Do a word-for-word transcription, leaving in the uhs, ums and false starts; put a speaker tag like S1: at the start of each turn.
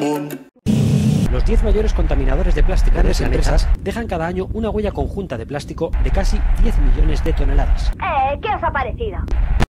S1: Los diez mayores contaminadores de plástico de las empresas dejan cada año una huella conjunta de plástico de casi diez millones de toneladas.
S2: Eh, ¿qué os ha parecido?